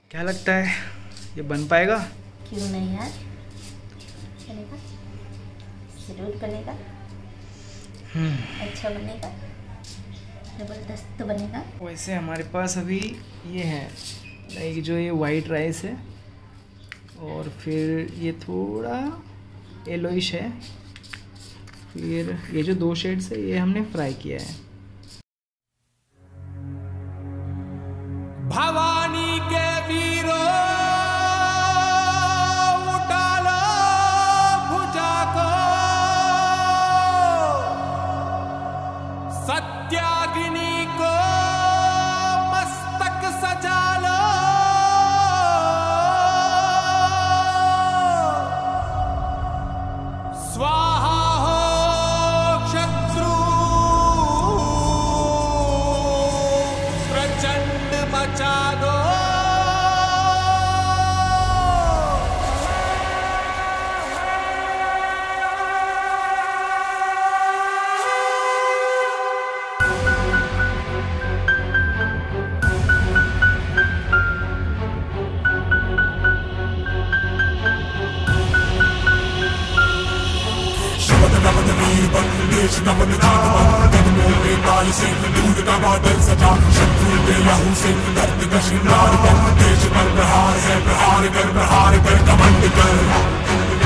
क्या लगता है ये बन पाएगा? क्यों नहीं यार, बनेगा, जरूर बनेगा। अच्छा बनेगा, जबरदस्त तो बनेगा। वैसे हमारे पास अभी ये है, लाइक जो ये वाइट राइस है और फिर ये थोड़ा येलोइश है, फिर ये जो 2 शेड्स है ये हमने फ्राई किया है। भवानी के वीरों उठा लो भुजा को, सत्याग्नि को मस्तक सजा लो, स्वाहा हो शत्रु प्रचंड मचा दो। नमन वीर बन देश नमन जीत बन कदमों पे ताल से दूध का बादल सजा, शत्रु पे लहू से दर्द का श्रृंगार कर, देश पर प्रहार है, प्रहार कर कमंड कर।